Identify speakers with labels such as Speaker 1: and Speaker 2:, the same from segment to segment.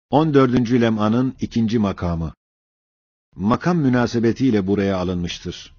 Speaker 1: 14. lem'anın 2. makamı. Makam münasebetiyle buraya alınmıştır.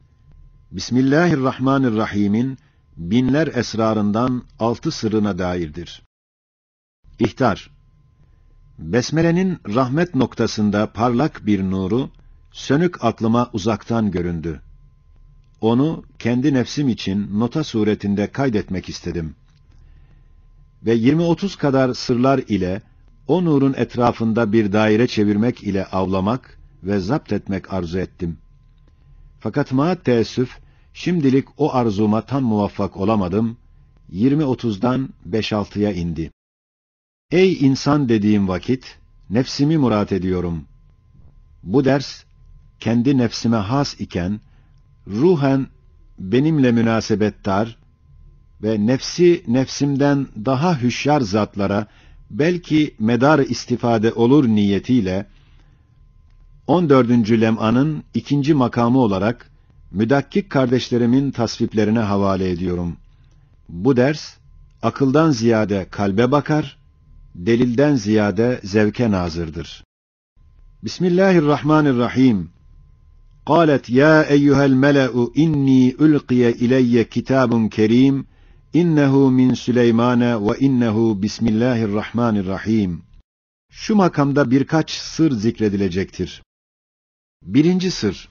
Speaker 1: Bismillahirrahmanirrahim'in binler esrarından 6 sırrına dairdir. İhtar. Besmele'nin rahmet noktasında parlak bir nuru, sönük aklıma uzaktan göründü. Onu kendi nefsim için nota suretinde kaydetmek istedim. Ve 20-30 kadar sırlar ile o nurun etrafında bir daire çevirmek ile avlamak ve zapt etmek arzu ettim. Fakat maat teessüf, şimdilik o arzuma tam muvaffak olamadım, 20-30'dan 5-6'ya indi. Ey insan dediğim vakit, nefsimi murat ediyorum. Bu ders, kendi nefsime has iken, ruhen benimle münasebettar ve nefsi nefsimden daha hüşyar zatlara belki medar istifade olur niyetiyle 14. lem'anın 2. makamı olarak müdakkik kardeşlerimin tasviplerine havale ediyorum. Bu ders akıldan ziyade kalbe bakar, delilden ziyade zevke nazırdır. Bismillahirrahmanirrahim. قالت يا أيها الملأ إني ألقي إلي كتاب كريم إنه من سليمان وإنه بسم الله الرحمن الرحيم. Şu makamda birkaç sır zikredilecektir. 1. sır.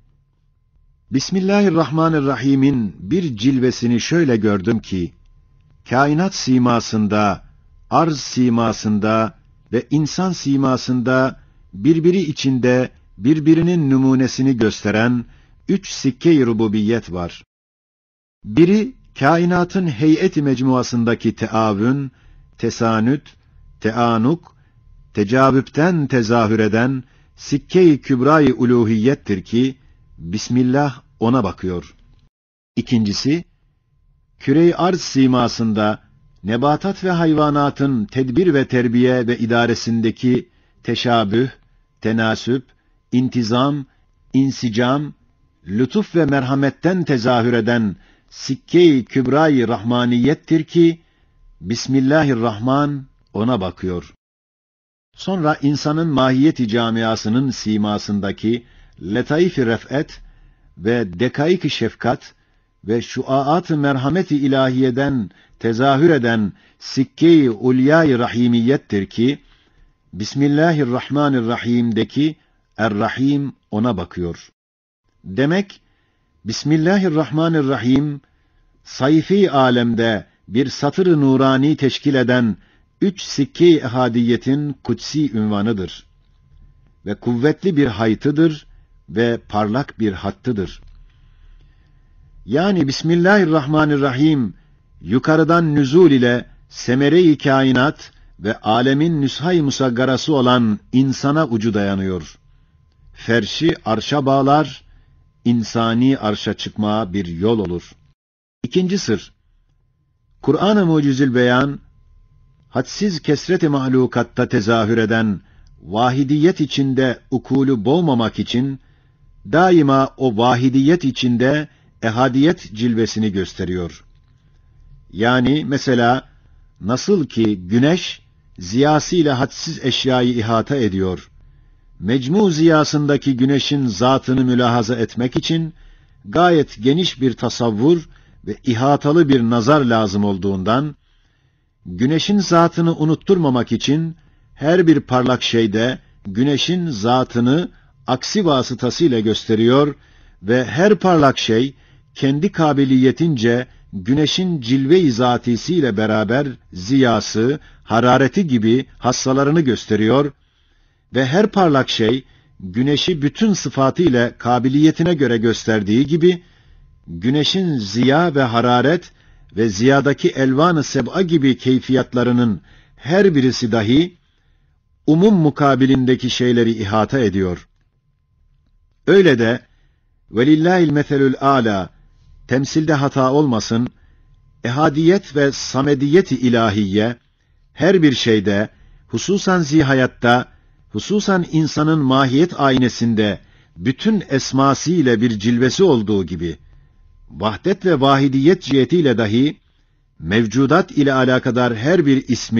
Speaker 1: Bismillahirrahmanirrahim'in bir cilvesini şöyle gördüm ki, kainat simasında, arz simasında ve insan simasında birbiri içinde birbirinin numunesini gösteren 3 sikke-i rububiyet var. Biri, kainatın heyet-i mecmuasındaki teavün, tesanüt, teanuk, tecavüpten tezahür eden sikke-i kübra-i uluhiyettir ki, Bismillah ona bakıyor. İkincisi, küre-i arz simasında, nebatat ve hayvanatın tedbir ve terbiye ve idaresindeki teşabüh, tenasüp, intizam, insicam, lütuf ve merhametten tezahür eden sikke-i kübra-i rahmaniyettir ki, Bismillahirrahman ona bakıyor. Sonra insanın mahiyeti camiasının simasındaki letaif-i ref'et ve dekaik-i şefkat ve şuaat-ı merhamet-i ilahiyeden tezahür eden sikke-i ulya-i rahimiyettir ki, Bismillahirrahmanirrahim'deki Er-Rahim ona bakıyor. Demek, Bismillahirrahmanirrahim, sayfi alemde bir satır-ı nurani teşkil eden 3 sikke-i ehadiyetin kutsi ünvanıdır. Ve kuvvetli bir haytıdır ve parlak bir hattıdır. Yani Bismillahirrahmanirrahim, yukarıdan nüzul ile semere-i kainat ve alemin nüshâ-i musaggarası olan insana ucu dayanıyor. Ferşi arşa bağlar, insani arşa çıkmaya bir yol olur. 2. sır. Kur'an-ı Mucizül Beyan, hadsiz kesret-i mahlukatta tezahür eden vahidiyet içinde ukûlü boğmamak için, daima o vahidiyet içinde ehadiyet cilvesini gösteriyor. Yani mesela, nasıl ki güneş, ziyasıyla hadsiz eşyayı ihata ediyor, mecmu ziyasındaki güneşin zatını mülahaza etmek için, gayet geniş bir tasavvur ve ihatalı bir nazar lazım olduğundan, güneşin zatını unutturmamak için, her bir parlak şeyde, güneşin zatını aksi vasıtasıyla gösteriyor ve her parlak şey, kendi kabiliyetince, güneşin cilve-i zatisiyle beraber ziyası, harareti gibi hassalarını gösteriyor ve her parlak şey, güneşi bütün sıfatıyla kabiliyetine göre gösterdiği gibi, güneşin ziya ve hararet ve ziyadaki elvan-ı seb'a gibi keyfiyatlarının her birisi dahi, umum mukabilindeki şeyleri ihata ediyor. Öyle de, velillahil meselül âlâ, temsilde hata olmasın, ehadiyet ve samediyet-i ilahiye, her bir şeyde, hususan zihayatta, hususan insanın mahiyet aynesinde, bütün esmasıyla bir cilvesi olduğu gibi, vahdet ve vahidiyet cihetiyle dahi, mevcudat ile alakadar her bir ismi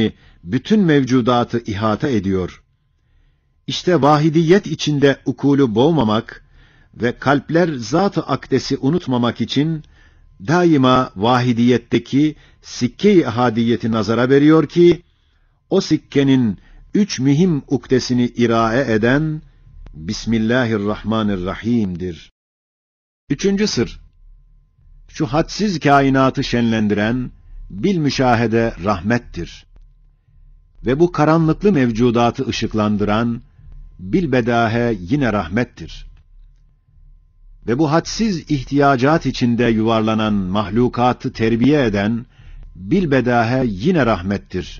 Speaker 1: bütün mevcudatı ihata ediyor. İşte vahidiyet içinde ukulu boğmamak ve kalpler zat-ı akdesi unutmamak için daima vahidiyetteki sikke-i ahadiyeti nazara veriyor ki, o sikkenin 3 mühim ukdesini irae eden Bismillahirrahmanirrahim'dir. 3. sır, şu hadsiz kainatı şenlendiren bilmüşahede rahmettir. Ve bu karanlıklı mevcudatı ışıklandıran bilbedahe yine rahmettir. Ve bu hadsiz ihtiyacat içinde yuvarlanan mahlukatı terbiye eden bilbedahe yine rahmettir.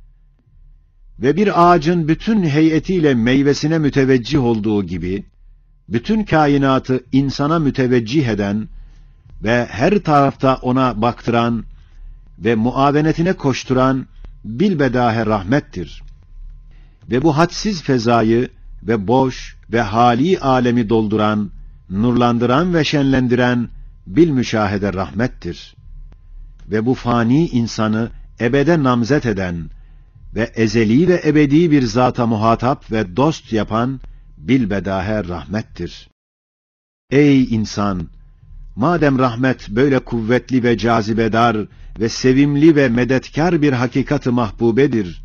Speaker 1: Ve bir ağacın bütün heyetiyle meyvesine müteveccih olduğu gibi, bütün kainatı insana müteveccih eden ve her tarafta ona baktıran ve muavenetine koşturan bilbedahe rahmettir. Ve bu hadsiz fezayı ve boş ve hali alemi dolduran, nurlandıran ve şenlendiren bilmüşahede rahmettir. Ve bu fani insanı ebede namzet eden ve ezeli ve ebedi bir zata muhatap ve dost yapan bilbedahe rahmettir. Ey insan! Madem rahmet böyle kuvvetli ve cazibedar ve sevimli ve medetkar bir hakikat-ı mahbubedir,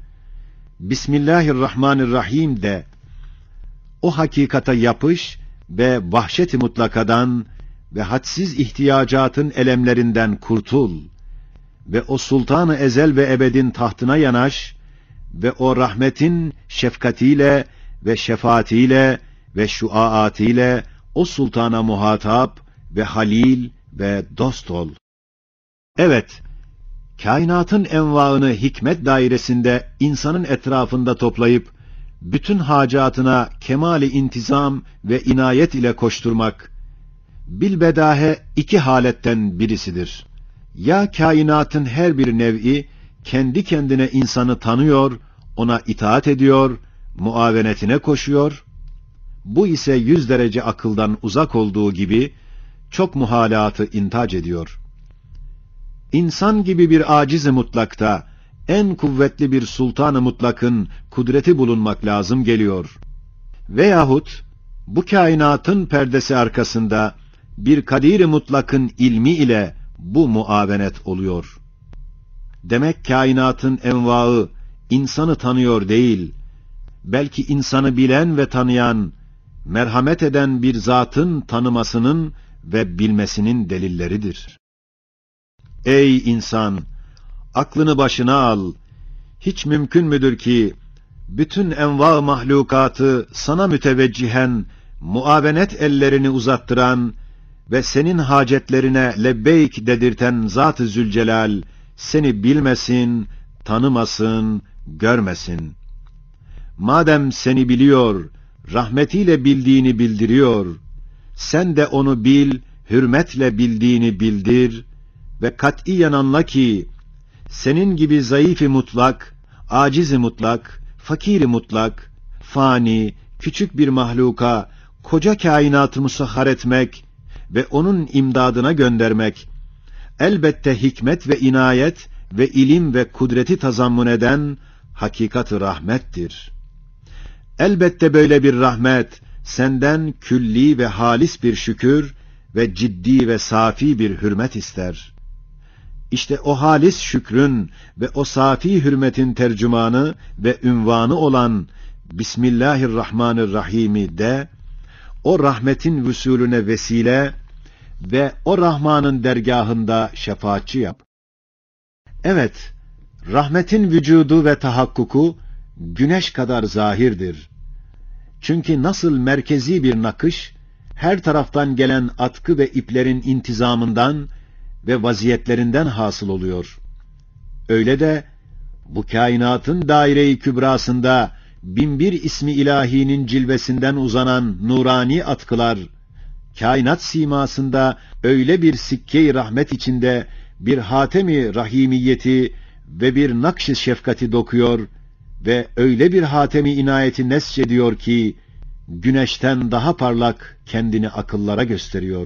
Speaker 1: Bismillahirrahmanirrahim de, o hakikata yapış ve vahşet-i mutlakadan ve hadsiz ihtiyacatın elemlerinden kurtul ve o sultan-ı ezel ve ebedin tahtına yanaş ve o rahmetin şefkatiyle ve şefaatiyle ve şuaatiyle o sultana muhatap ve halil ve dost ol. Evet, kainatın envaını hikmet dairesinde insanın etrafında toplayıp bütün hacatına kemali intizam ve inayet ile koşturmak bilbedahe 2 haletten birisidir. Ya kainatın her bir nev'i kendi kendine insanı tanıyor, ona itaat ediyor, muavenetine koşuyor. Bu ise 100 derece akıldan uzak olduğu gibi çok muhalatı intac ediyor. İnsan gibi bir aciz-i mutlakta en kuvvetli bir sultan-ı mutlakın kudreti bulunmak lazım geliyor. Veyahut bu kainatın perdesi arkasında bir kadir-i mutlakın ilmi ile bu muavenet oluyor. Demek kainatın envaı insanı tanıyor değil, belki insanı bilen ve tanıyan, merhamet eden bir zatın tanımasının ve bilmesinin delilleridir. Ey insan! Aklını başına al. Hiç mümkün müdür ki, bütün enva mahlukatı sana müteveccihen, muavenet ellerini uzattıran ve senin hacetlerine lebbeyk dedirten Zat-ı Zülcelal, seni bilmesin, tanımasın, görmesin. Madem seni biliyor, rahmetiyle bildiğini bildiriyor, sen de onu bil, hürmetle bildiğini bildir ve katiyen anla ki, senin gibi zayıf-ı mutlak, aciz-i mutlak, fakir-i mutlak, fani, küçük bir mahluka, koca kainatı musahhar etmek ve onun imdadına göndermek, elbette hikmet ve inayet ve ilim ve kudreti tazammun eden hakikat-ı rahmettir. Elbette böyle bir rahmet, senden külli ve halis bir şükür ve ciddi ve safi bir hürmet ister. İşte o halis şükrün ve o safi hürmetin tercümanı ve ünvanı olan Bismillahirrahmanirrahim'i de, o rahmetin vüsulüne vesile ve o Rahman'ın dergahında şefaatçi yap. Evet, rahmetin vücudu ve tahakkuku güneş kadar zahirdir. Çünkü nasıl merkezi bir nakış, her taraftan gelen atkı ve iplerin intizamından ve vaziyetlerinden hasıl oluyor. Öyle de bu kainatın daire-i kübrasında binbir ismi ilahinin cilvesinden uzanan nurani atkılar, kainat simasında öyle bir sikke-i rahmet içinde bir hatem-i rahimiyeti ve bir nakş-ı şefkati dokuyor ve öyle bir hatem-i inayeti nesçediyor ki, güneşten daha parlak kendini akıllara gösteriyor.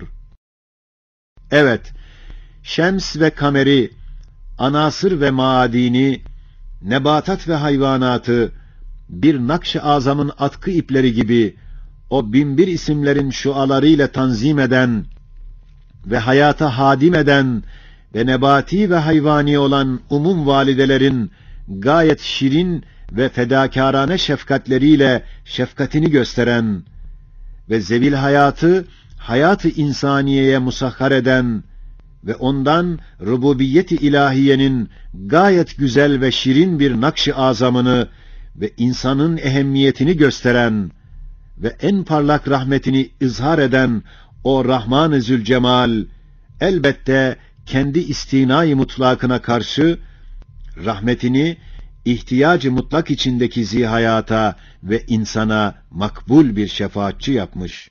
Speaker 1: Evet, şems ve kameri, anasır ve maadini, nebatat ve hayvanatı bir nakş-ı azamın atkı ipleri gibi o binbir isimlerin şualarıyla tanzim eden ve hayata hadim eden ve nebati ve hayvani olan umum validelerin gayet şirin ve fedakârane şefkatleriyle şefkatini gösteren ve zevil hayatı, hayat-ı insaniyeye musahhar eden ve ondan rububiyet-i ilahiyenin gayet güzel ve şirin bir nakş-ı azamını ve insanın ehemmiyetini gösteren ve en parlak rahmetini izhar eden o Rahman-ı Zülcemal, elbette kendi istinai mutlakına karşı rahmetini ihtiyacı mutlak içindeki zihayata ve insana makbul bir şefaatçi yapmış.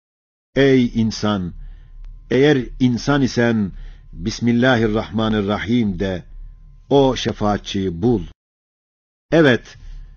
Speaker 1: Ey insan! Eğer insan isen Bismillahirrahmanirrahim de o şefaatçiyi bul. Evet,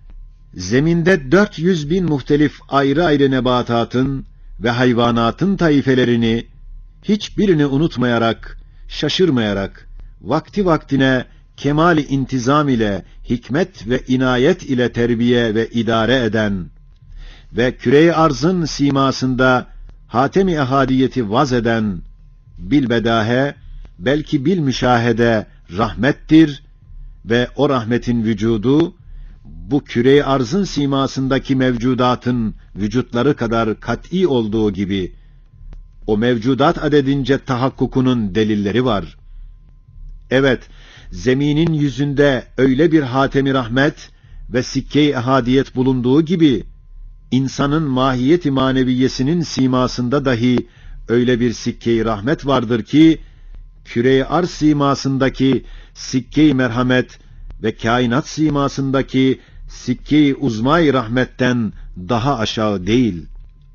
Speaker 1: zeminde 400.000 muhtelif ayrı ayrı nebatatın ve hayvanatın taifelerini hiçbirini unutmayarak, şaşırmayarak, vakti vaktine kemal-i intizam ile, hikmet ve inayet ile terbiye ve idare eden ve küre-i arzın simasında hatem-i ehadiyeti vaz eden bilbedahe, belki bil müşahede rahmettir ve o rahmetin vücudu, bu küre-i arzın simasındaki mevcudatın vücutları kadar kat'î olduğu gibi, o mevcudat adedince tahakkukunun delilleri var. Evet, zeminin yüzünde öyle bir hatem-i rahmet ve sikke-i ehadiyet bulunduğu gibi, insanın mahiyet-i maneviyesinin simasında dahi öyle bir sikke-i rahmet vardır ki, küre-i arz simasındaki sikke-i merhamet ve kainat simasındaki sikke-i uzma-i rahmetten daha aşağı değil.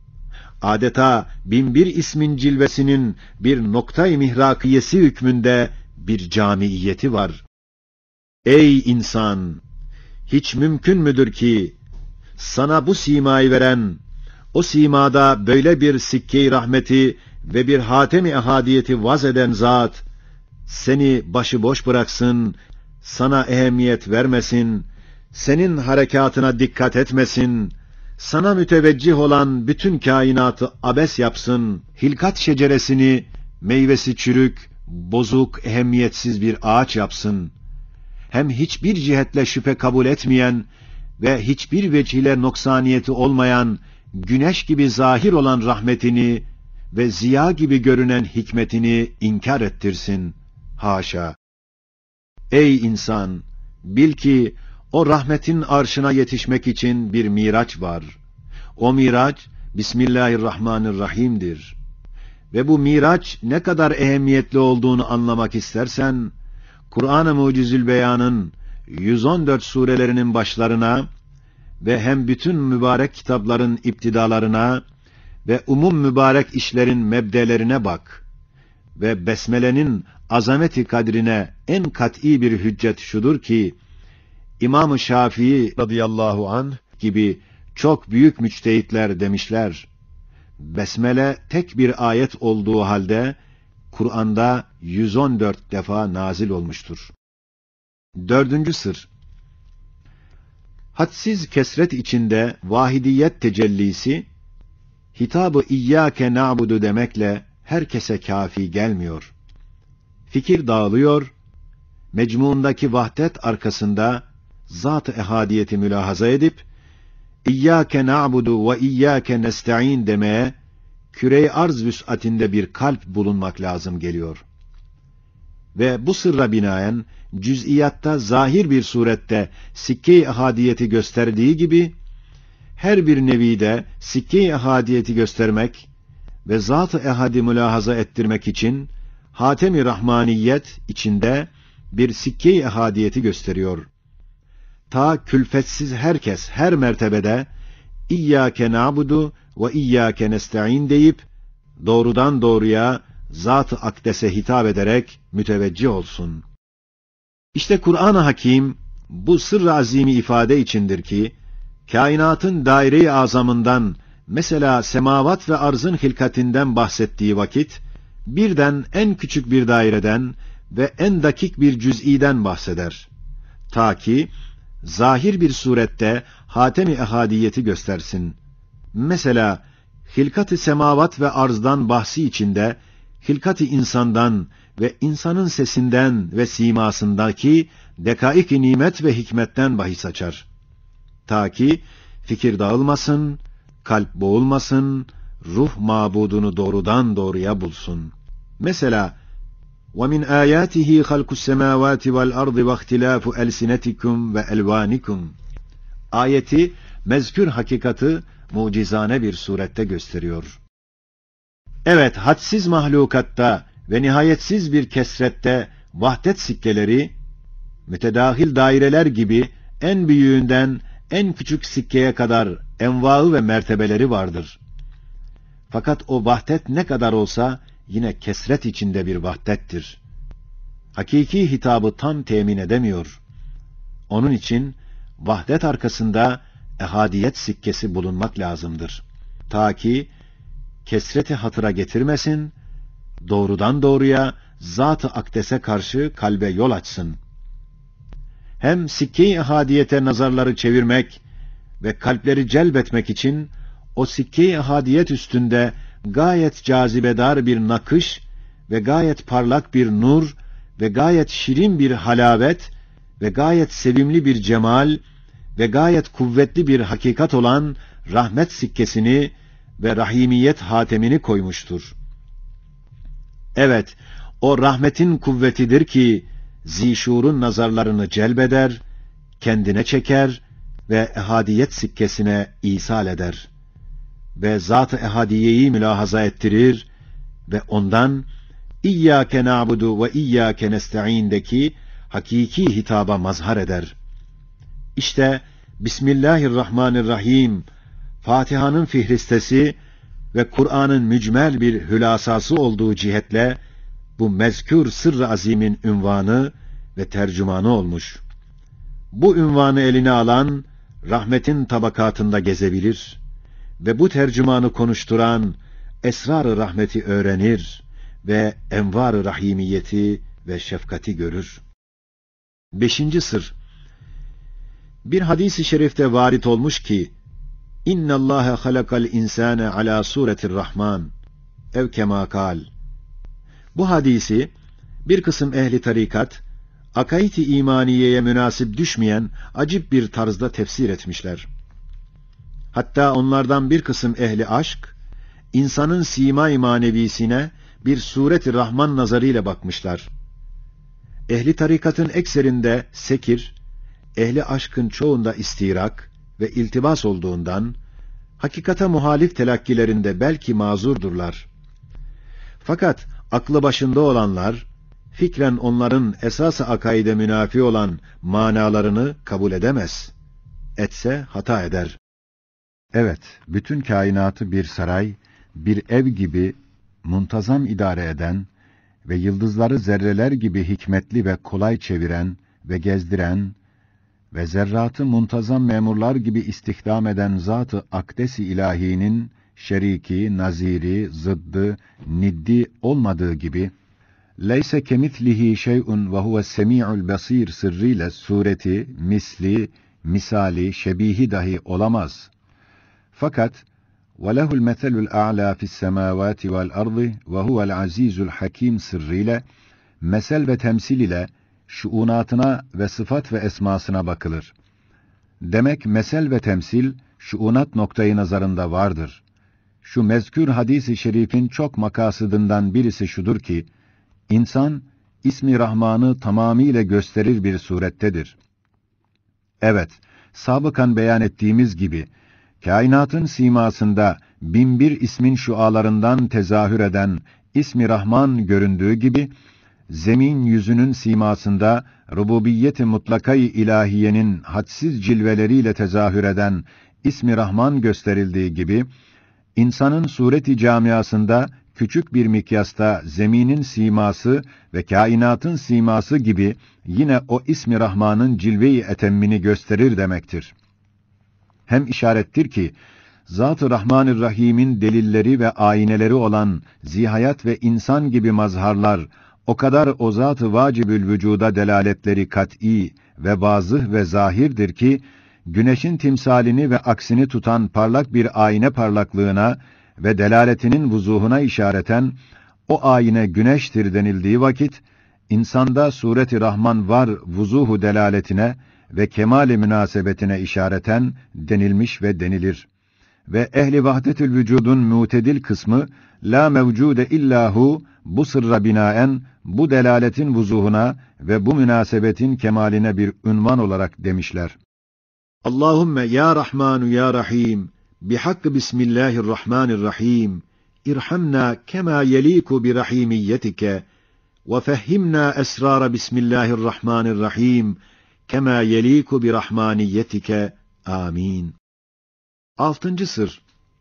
Speaker 1: Adeta binbir ismin cilvesinin bir noktay mihrakiyesi hükmünde bir camiiyeti var. Ey insan! Hiç mümkün müdür ki sana bu simayı veren, o simada böyle bir sikke-i rahmeti ve bir hatem-i ehadiyeti vaz eden zat seni başıboş bıraksın, sana ehemmiyet vermesin, senin harekatına dikkat etmesin, sana müteveccih olan bütün kainatı abes yapsın, hilkat şeceresini meyvesi çürük, bozuk, ehemmiyetsiz bir ağaç yapsın, hem hiçbir cihetle şüphe kabul etmeyen ve hiçbir vecihle noksaniyeti olmayan, güneş gibi zahir olan rahmetini ve ziya gibi görünen hikmetini inkar ettirsin. Haşa! Ey insan! Bil ki o rahmetin arşına yetişmek için bir miraç var. O miraç Bismillahirrahmanirrahim'dir. Ve bu miraç ne kadar ehemmiyetli olduğunu anlamak istersen, Kur'an-ı Mucizül Beyan'ın 114 surelerinin başlarına ve hem bütün mübarek kitapların iptidalarına ve umum mübarek işlerin mebdelerine bak ve Besmele'nin azameti kadrine en kat'î bir hüccet şudur ki, İmam-ı Şafii radıyallahu anh gibi çok büyük müçtehitler demişler, Besmele tek bir ayet olduğu halde Kur'an'da 114 defa nazil olmuştur. Dördüncü sır, hadsiz kesret içinde vahidiyet tecellisi, hitabı İyyâke na'budu demekle herkese kâfi gelmiyor. Fikir dağılıyor, mecmuundaki vahdet arkasında zat-ı ehadiyeti mülahaza edip, İyyâke na'budu ve İyyâke nesta'in demeye, küre-i arz vüs'atinde bir kalp bulunmak lazım geliyor. Ve bu sırra binaen, cüz'iyatta zahir bir surette sikke-i ehadiyeti gösterdiği gibi, her bir nevide sikke-i ehadiyeti göstermek ve zat-ı ehadi mülahaza ettirmek için, hatem-i rahmaniyet içinde bir sikke-i ehadiyeti gösteriyor. Ta külfetsiz herkes her mertebede İyyâke na'budu ve İyyâke nesta'in deyip doğrudan doğruya Zat-ı Akdes'e hitap ederek müteveccih olsun. İşte Kur'an-ı Hakim bu sırr-ı azimi ifade içindir ki, kainatın daire-i azamından, mesela semavat ve arzın hilkatinden bahsettiği vakit, birden en küçük bir daireden ve en dakik bir cüz'iden bahseder. Ta ki zahir bir surette hatem-i ehadiyeti göstersin. Mesela hilkat-ı semavat ve arzdan bahsi içinde hilkat-ı insandan ve insanın sesinden ve simasındaki dekaik-i nimet ve hikmetten bahis açar. Ta ki fikir dağılmasın, kalp boğulmasın, ruh mabudunu doğrudan doğruya bulsun. Mesela وَمِنْ آيَاتِهِ خَلْقُ السَّمَاوَاتِ وَالْأَرْضِ وَاخْتِلَافُ أَلْسِنَتِكُمْ وَأَلْوَانِكُمْ ayeti mezkür hakikati mucizane bir surette gösteriyor. Evet, hadsiz mahlukatta ve nihayetsiz bir kesrette vahdet sikkeleri, mütedahil daireler gibi en büyüğünden en küçük sikkeye kadar envaı ve mertebeleri vardır. Fakat o vahdet ne kadar olsa yine kesret içinde bir vahdettir. Hakiki hitabı tam temin edemiyor. Onun için vahdet arkasında ehadiyet sikkesi bulunmak lazımdır. Ta ki kesreti hatıra getirmesin, doğrudan doğruya zat-ı akdese karşı kalbe yol açsın. Hem sikke-i ehadiyete nazarları çevirmek ve kalpleri celbetmek için o sikke-i ehadiyet üstünde gayet cazibedar bir nakış ve gayet parlak bir nur ve gayet şirin bir halavet ve gayet sevimli bir cemal ve gayet kuvvetli bir hakikat olan rahmet sikkesini ve rahimiyet hatemini koymuştur. Evet, o rahmetin kuvvetidir ki zişurun nazarlarını celbeder, kendine çeker ve ehadiyet sikkesine isal eder. Ve zat-ı ehadiyeyi mülahaza ettirir ve ondan İyyâke na'budu ve İyyâke nesta'în'deki hakiki hitaba mazhar eder. İşte Bismillahirrahmanirrahim, Fatiha'nın fihristesi ve Kur'an'ın mücmel bir hülasası olduğu cihetle bu mezkür sırr-ı azimin ünvanı ve tercümanı olmuş. Bu ünvanı eline alan rahmetin tabakatında gezebilir ve bu tercümanı konuşturan esrar-ı rahmeti öğrenir ve envar-ı rahimiyeti ve şefkati görür. 5. sır. Bir hadis-i şerifte varit olmuş ki İnna Allaha halakal insane ala suretir Rahman ev kema kal. Bu hadisi bir kısım ehli tarikat akaid-i imaniyeye münasip düşmeyen acip bir tarzda tefsir etmişler. Hatta onlardan bir kısım ehli aşk insanın sima-i manevisine bir suret-i Rahman nazarıyla bakmışlar. Ehli tarikatın ekserinde sekir, ehli aşkın çoğunda istirak ve iltibas olduğundan hakikate muhalif telakkilerinde belki mazurdurlar. Fakat aklı başında olanlar fikren onların esas-ı akaide münafi olan manalarını kabul edemez. Etse hata eder. Evet, bütün kainatı bir saray, bir ev gibi muntazam idare eden ve yıldızları zerreler gibi hikmetli ve kolay çeviren ve gezdiren ve zerratı muntazam memurlar gibi istihdam eden zat-ı akdes-i ilahinin şeriki, naziri, zıddı, niddi olmadığı gibi, leyse kemitlihi şey'un ve huves semi'ul basir sırrıyla sureti, misli, misali, şebihi dahi olamaz. Fakat وَلَهُ الْمَثَلُ الْأَعْلَى فِي السَّمَاوَاتِ وَالْأَرْضِ وَهُوَ الْعَز۪يزُ الْحَك۪يمُ sırrıyla, mesel ve temsil ile şuunatına ve sıfat ve esmasına bakılır. Demek mesel ve temsil, şuunat noktayı nazarında vardır. Şu mezkür hadis-i şerifin çok makasıdından birisi şudur ki, insan, ismi Rahman'ı tamamıyla gösterir bir surettedir. Evet, sabıkan beyan ettiğimiz gibi, kainatın simasında binbir ismin şualarından tezahür eden ismi Rahman göründüğü gibi, zemin yüzünün simasında rububiyet-i mutlaka-i ilahiyenin hadsiz cilveleriyle tezahür eden ismi Rahman gösterildiği gibi, insanın sureti camiasında küçük bir mikyasta zeminin siması ve kainatın siması gibi yine o ismi Rahman'ın cilve-i etemmini gösterir demektir. Hem işarettir ki, Zat-ı Rahmanir-Rahim'in delilleri ve ayneleri olan zihayat ve insan gibi mazharlar, o kadar o zat-ı vacibül vücuda delaletleri kat'î ve vazıh ve zahirdir ki, güneşin timsalini ve aksini tutan parlak bir ayna parlaklığına ve delaletinin vuzuhuna işareten, o ayine güneştir denildiği vakit, insanda sureti Rahman var vuzuhu delaletine ve kemali münasebetine işareten denilmiş ve denilir. Ve ehli vahdetül vücudun mutedil kısmı, la mevcude illahu, bu sırra binaen, bu delaletin vuzuhuna ve bu münasebetin kemaline bir ünvan olarak demişler. Allahümme ya Rahmanu ya Rahim, bihakkı bismillahirrahmanirrahim, irhamna kema yeliku bi rahimiyyetike, ve fehhimna esrar bismillahirrahmanirrahim, kema yeliku bi rahmaniyyetike. Amin. 6. sır.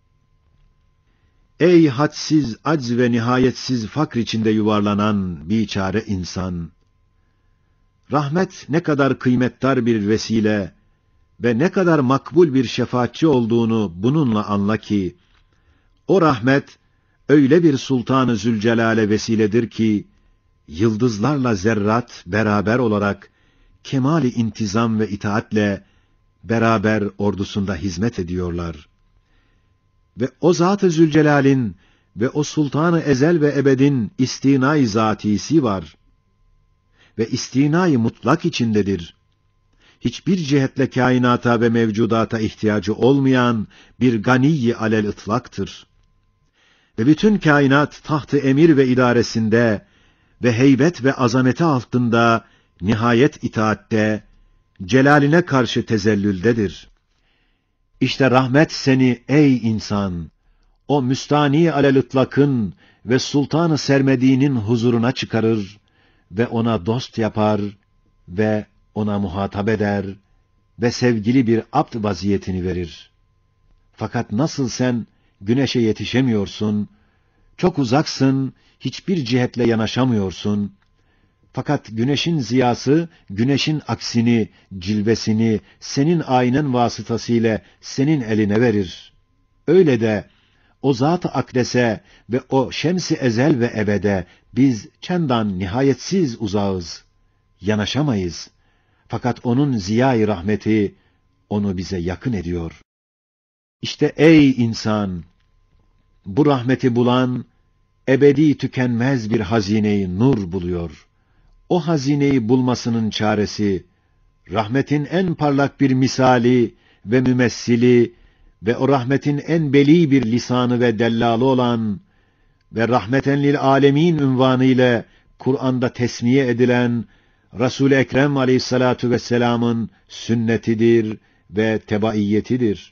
Speaker 1: Ey hadsiz, acz ve nihayetsiz fakr içinde yuvarlanan biçare insan! Rahmet ne kadar kıymetdar bir vesile ve ne kadar makbul bir şefaatçi olduğunu bununla anla ki, o rahmet öyle bir Sultan-ı Zülcelal'e vesiledir ki, yıldızlarla zerrat beraber olarak kemali intizam ve itaatle beraber ordusunda hizmet ediyorlar. Ve o Zat-ı Zülcelal'in ve o Sultan-ı Ezel ve Ebed'in istina-i zatisi var. Ve istina-i mutlak içindedir. Hiçbir cihetle kainata ve mevcudata ihtiyacı olmayan bir gani-i alel-ıtlaktır. Ve bütün kainat taht-ı emir ve idaresinde ve heybet ve azameti altında nihayet itaatte, celaline karşı tezellüldedir. İşte rahmet seni ey insan, o müstani alel-ıtlakın ve sultan-ı sermediğinin huzuruna çıkarır ve ona dost yapar ve ona muhatap eder ve sevgili bir abd vaziyetini verir. Fakat nasıl sen güneşe yetişemiyorsun, çok uzaksın, hiçbir cihetle yanaşamıyorsun, fakat güneşin ziyası, güneşin aksini, cilvesini senin aynen vasıtasıyla senin eline verir. Öyle de o Zat-ı Akdes'e ve o Şems-i Ezel ve Ebed'e biz çendan nihayetsiz uzağız, yanaşamayız. Fakat onun ziya-i rahmeti onu bize yakın ediyor. İşte ey insan, bu rahmeti bulan, ebedi tükenmez bir hazine-i nur buluyor. O hazineyi bulmasının çaresi, rahmetin en parlak bir misali ve mümessili ve o rahmetin en beli bir lisanı ve dellalı olan ve rahmeten lil alemin unvanı ile Kur'an'da tesmiye edilen Resul-i Ekrem aleyhissalatu vesselam'ın sünnetidir ve tebaiyetidir.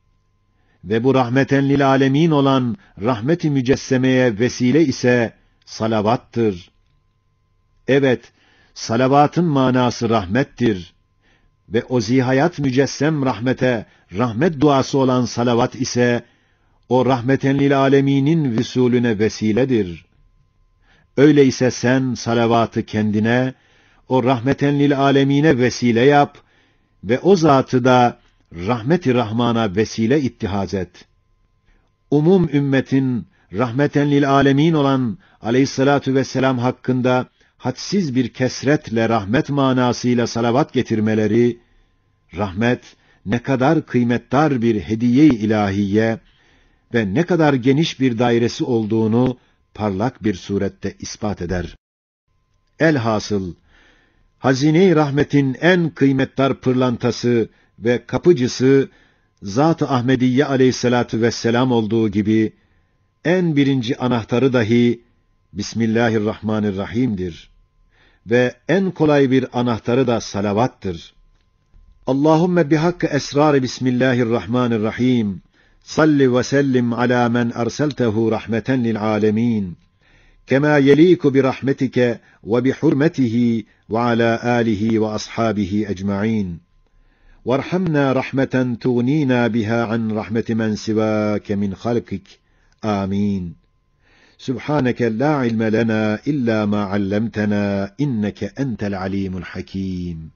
Speaker 1: Ve bu rahmeten lil alemin olan rahmet-i mücessemeye vesile ise salavattır. Evet, salavatın manası rahmettir ve o zihayat mücessem rahmete, rahmet duası olan salavat ise, o rahmeten lil aleminin vüsulüne vesiledir. Öyleyse sen salavatı kendine, o rahmeten lil alemine vesile yap ve o zatı da rahmet-i rahmana vesile ittihaz et. Umum ümmetin rahmeten lil alemin olan aleyhissalatu vesselam hakkında hadsiz bir kesretle rahmet manasıyla salavat getirmeleri, rahmet ne kadar kıymetdar bir hediye-i ilahiye ve ne kadar geniş bir dairesi olduğunu parlak bir surette ispat eder. Elhasıl, hazine-i rahmetin en kıymetdar pırlantası ve kapıcısı, Zat-ı Ahmediye aleyhissalatu vesselam olduğu gibi, en birinci anahtarı dahi Bismillahirrahmanirrahim'dir. Ve en kolay bir anahtarı da salavattır. Allahümme bihakkı esrar Bismillahirrahmanirrahim, salli ve sellim ala men erseltehu rahmeten lil alemin, kema yeliku bi rahmetike ve bi hurmetihi ve ala alihi ve ashabihi ecma'in. Varhamna rahmeten tuğnina biha an rahmeti men sivâke min halkik. Amin. Subhaneke la ilme lena illa ma allamtena inneke entel alimul hakim.